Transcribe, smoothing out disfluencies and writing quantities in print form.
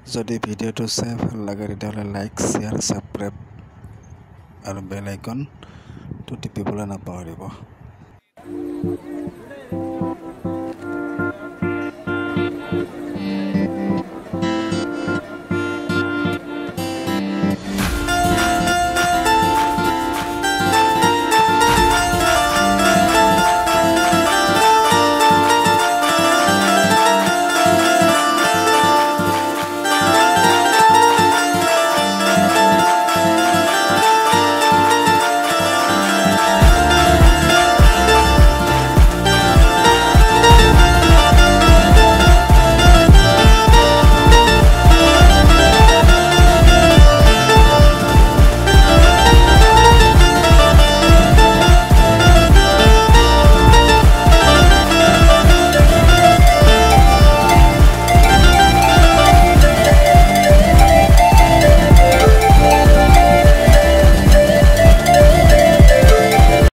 যদি ভিডিওটো চাই ভাল লাগে তেতিয়াহ'লে লাইক শ্বেয়াৰ ছাবস্ক্ৰাইব আৰু বেল আইকনটো টিপিবলৈ নাপাহৰিব।